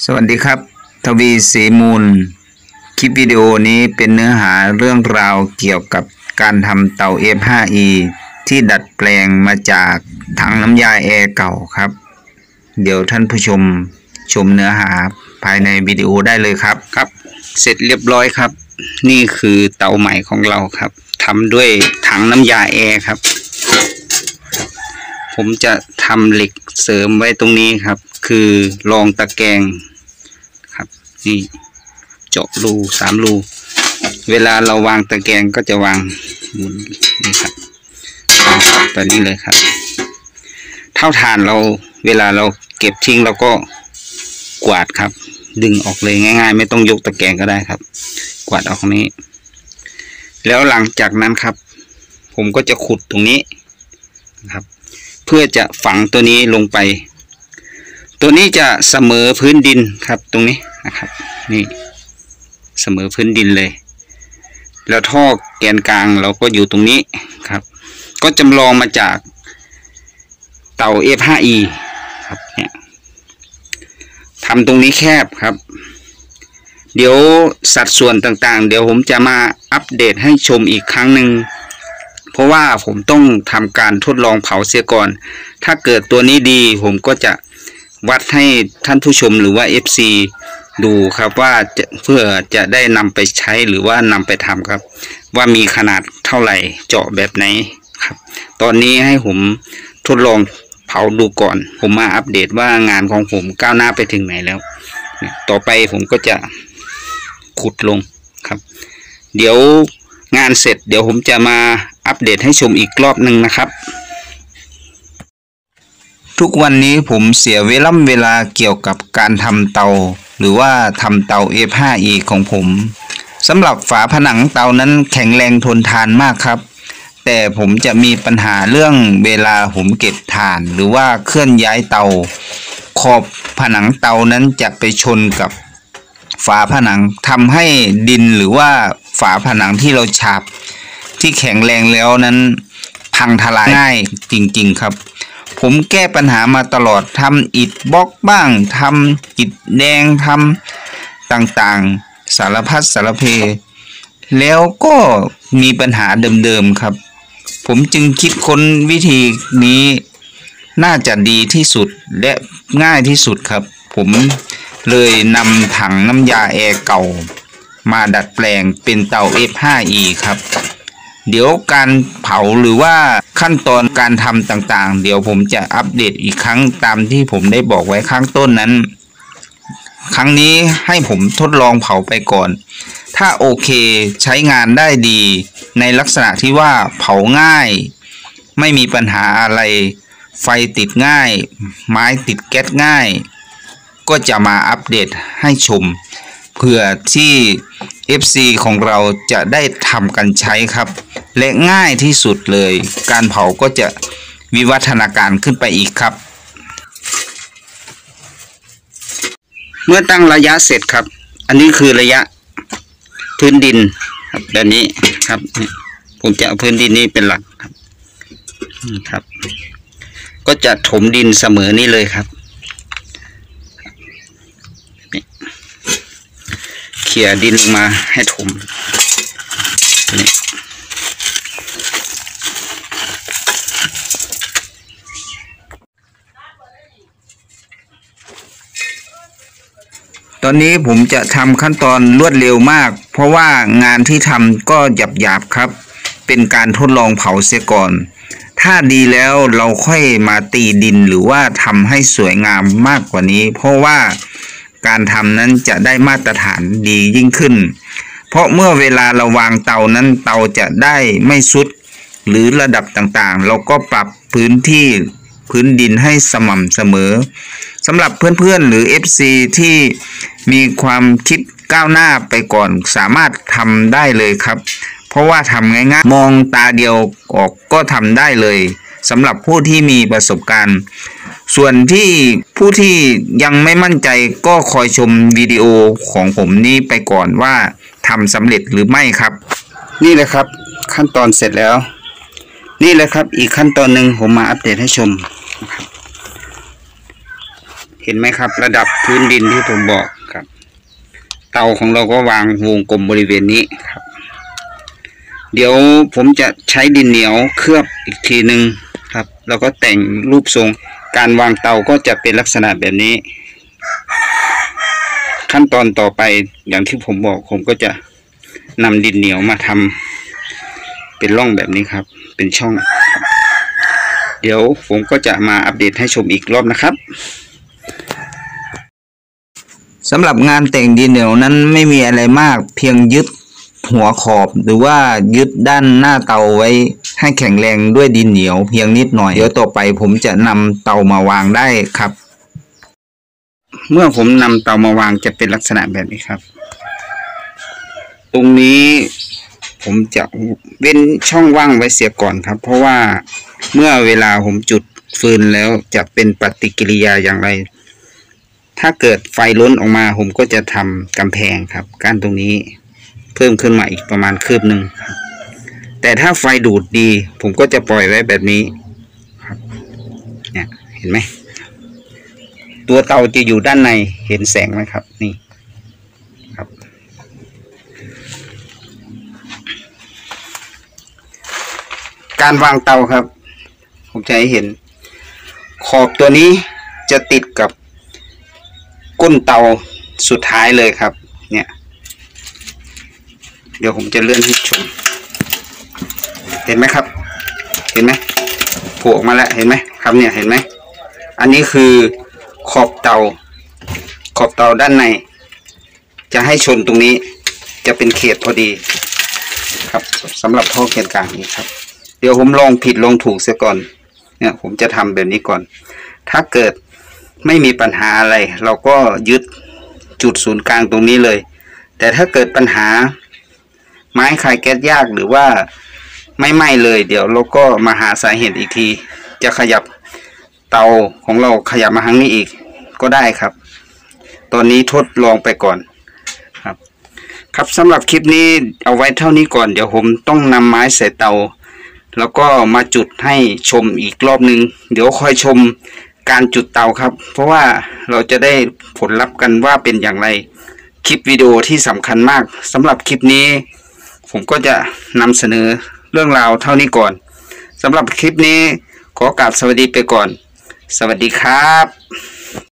สวัสดีครับทวีศรีมูลคลิปวิดีโอนี้เป็นเนื้อหาเรื่องราวเกี่ยวกับการทำเตา F5E ที่ดัดแปลงมาจากถังน้ำยาแอร์เก่าครับเดี๋ยวท่านผู้ชมเนื้อหาภายในวิดีโอได้เลยครับเสร็จเรียบร้อยครับนี่คือเตาใหม่ของเราครับทำด้วยถังน้ำยาแอร์ครับผมจะทำเหล็กเสริมไว้ตรงนี้ครับคือรองตะแกรงครับนี่เจาะรู3 รูเวลาเราวางตะแกรงก็จะวางหมุนนี่ครับตัวนี้เลยครับเท่าฐานเราเวลาเราเก็บทิ้งเราก็กวาดครับดึงออกเลยง่ายๆไม่ต้องยกตะแกรงก็ได้ครับกวาดออกนี้แล้วหลังจากนั้นครับผมก็จะขุดตรงนี้นะครับเพื่อจะฝังตัวนี้ลงไปตัวนี้จะเสมอพื้นดินครับตรงนี้นะครับนี่เสมอพื้นดินเลยแล้วท่อแกนกลางเราก็อยู่ตรงนี้ครับก็จำลองมาจากเตา F5E ครับเนี่ยทำตรงนี้แคบครับเดี๋ยวสัดส่วนต่างๆเดี๋ยวผมจะมาอัปเดตให้ชมอีกครั้งหนึ่งเพราะว่าผมต้องทำการทดลองเผาเสียก่อนถ้าเกิดตัวนี้ดีผมก็จะวัดให้ท่านผู้ชมหรือว่า FC ดูครับว่าเพื่อจะได้นำไปใช้หรือว่านำไปทำครับว่ามีขนาดเท่าไหร่เจาะแบบไหนครับตอนนี้ให้ผมทดลองเผาดูก่อนผมมาอัปเดตว่างานของผมก้าวหน้าไปถึงไหนแล้วต่อไปผมก็จะขุดลงครับเดี๋ยวงานเสร็จเดี๋ยวผมจะมาอัปเดตให้ชมอีกรอบหนึ่งนะครับทุกวันนี้ผมเสียเวลาเกี่ยวกับการทำเตาหรือว่าทำเตา F5E ของผมสำหรับฝาผนังเตานั้นแข็งแรงทนทานมากครับแต่ผมจะมีปัญหาเรื่องเวลาผมเก็บถ่านหรือว่าเคลื่อนย้ายเตาขอบผนังเตานั้นจะไปชนกับฝาผนังทำให้ดินหรือว่าฝาผนังที่เราฉาบที่แข็งแรงแล้วนั้นพังทลายง่ายจริงๆครับผมแก้ปัญหามาตลอดทำอิฐบล็อกบ้างทำอิฐแดงทำต่างๆสารพัดสารเพแล้วก็มีปัญหาเดิมๆครับผมจึงคิดค้นวิธีนี้น่าจะดีที่สุดและง่ายที่สุดครับผมเลยนำถังน้ำยาแอร์เก่ามาดัดแปลงเป็นเตา F5E ครับเดี๋ยวการเผาหรือว่าขั้นตอนการทำต่างๆเดี๋ยวผมจะอัปเดตอีกครั้งตามที่ผมได้บอกไว้ข้างต้นนั้นครั้งนี้ให้ผมทดลองเผาไปก่อนถ้าโอเคใช้งานได้ดีในลักษณะที่ว่าเผาง่ายไม่มีปัญหาอะไรไฟติดง่ายไม้ติดแก๊สง่ายก็จะมาอัปเดตให้ชมเพื่อที่ FC ของเราจะได้ทำกันใช้ครับและง่ายที่สุดเลยการเผาก็จะวิวัฒนาการขึ้นไปอีกครับเมื่อตั้งระยะเสร็จครับอันนี้คือระยะพื้นดินครับแบบนี้ครับผมจะเอาพื้นดินนี้เป็นหลักครับครับก็จะถมดินเสมอนี้เลยครับเขี่ยดินลงมาให้ถมนี่ตอนนี้ผมจะทำขั้นตอนรวดเร็วมากเพราะว่างานที่ทำก็หยาบๆครับเป็นการทดลองเผาเสียก่อนถ้าดีแล้วเราค่อยมาตีดินหรือว่าทำให้สวยงามมากกว่านี้เพราะว่าการทำนั้นจะได้มาตรฐานดียิ่งขึ้นเพราะเมื่อเวลาเราวางเตานั้นเตาจะได้ไม่สุดหรือระดับต่างๆเราก็ปรับพื้นดินให้สม่ำเสมอสำหรับเพื่อนๆหรือ FC ที่มีความคิดก้าวหน้าไปก่อนสามารถทำได้เลยครับเพราะว่าทำง่ายๆมองตาเดียวออกก็ทำได้เลยสำหรับผู้ที่มีประสบการณ์ส่วนที่ผู้ที่ยังไม่มั่นใจก็คอยชมวิดีโอของผมนี้ไปก่อนว่าทำสำเร็จหรือไม่ครับนี่เลยครับขั้นตอนเสร็จแล้วนี่เลยครับอีกขั้นตอนหนึ่งผมมาอัปเดตให้ชมนะครับ เห็นห็นไหมครับระดับพื้นดินที่ผมบอกครับเตาของเราก็วางวงกลมบริเวณนี้ครับเดี๋ยวผมจะใช้ดินเหนียวเคลือบอีกทีหนึ่งครับแล้วก็แต่งรูปทรงการวางเตาก็จะเป็นลักษณะแบบนี้ขั้นตอนต่อไปอย่างที่ผมบอกผมก็จะนำดินเหนียวมาทำเป็นร่องแบบนี้ครับเป็นช่องครับเดี๋ยวผมก็จะมาอัปเดตให้ชมอีกรอบนะครับสำหรับงานแต่งดินเหนียวนั้นไม่มีอะไรมากเพียงยึดหัวขอบหรือว่ายึดด้านหน้าเตาไว้ให้แข็งแรงด้วยดินเหนียวเพียงนิดหน่อยเดี๋ยวต่อไปผมจะนำเตามาวางได้ครับเมื่อผมนำเตามาวางจะเป็นลักษณะแบบนี้ครับตรงนี้ผมจะเว้นช่องว่างไว้เสียก่อนครับเพราะว่าเมื่อเวลาผมจุดฟืนแล้วจะเป็นปฏิกิริยาอย่างไรถ้าเกิดไฟล้นออกมาผมก็จะทำกำแพงครับกั้นตรงนี้เพิ่มขึ้นมาอีกประมาณคืบหนึ่งครับแต่ถ้าไฟดูดดีผมก็จะปล่อยไว้แบบนี้ครับเนี่ยเห็นไหมตัวเตาจะอยู่ด้านในเห็นแสงไหมครับนี่ครับการวางเตาครับผมจะให้เห็นขอบตัวนี้จะติดกับก้นเตาสุดท้ายเลยครับเนี่ยเดี๋ยวผมจะเลื่อนให้ชมเห็นไหมครับเห็นไหมโผล่ออกมาแล้วเห็นไหมครับเนี่ยเห็นไหมอันนี้คือขอบเตาด้านในจะให้ชนตรงนี้จะเป็นเขตพอดีครับสำหรับท่อเขตกลางนี้ครับเดี๋ยวผมลองผิดลองถูกเสียก่อนเนี่ยผมจะทำแบบนี้ก่อนถ้าเกิดไม่มีปัญหาอะไรเราก็ยึดจุดศูนย์กลางตรงนี้เลยแต่ถ้าเกิดปัญหาไม้คายแก๊สยากหรือว่าไม่ไหม้เลยเดี๋ยวเราก็มาหาสาเหตุอีกทีจะขยับเตาของเราขยับมาทางนี้อีกก็ได้ครับตอนนี้ทดลองไปก่อนครับสำหรับคลิปนี้เอาไว้เท่านี้ก่อนเดี๋ยวผมต้องนำไม้ใส่เตาแล้วก็มาจุดให้ชมอีกรอบนึงเดี๋ยวคอยชมการจุดเตาครับเพราะว่าเราจะได้ผลลัพธ์กันว่าเป็นอย่างไรคลิปวิดีโอที่สำคัญมากสำหรับคลิปนี้ผมก็จะนำเสนอเรื่องราวเท่านี้ก่อนสำหรับคลิปนี้ขอกราบสวัสดีไปก่อนสวัสดีครับ